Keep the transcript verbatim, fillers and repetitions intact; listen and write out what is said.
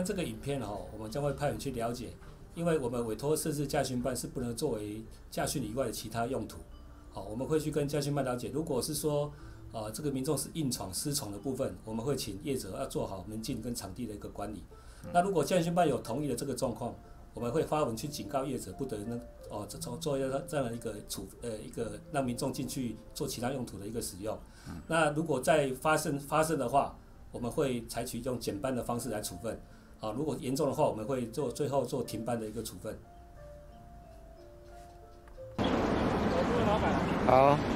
这个影片哦，我们将会派员去了解，因为我们委托设置驾训班是不能作为驾训以外的其他用途。好，我们会去跟驾训班了解，如果是说呃这个民众是硬闯私闯的部分，我们会请业者要做好门禁跟场地的一个管理。那如果驾训班有同意的这个状况，我们会发文去警告业者不得那哦做做这样的一个处呃一个让民众进去做其他用途的一个使用。那如果再发生发生的话，我们会采取用减班的方式来处分。啊，如果严重的话，我们会做最后做停班的一个处分。 好。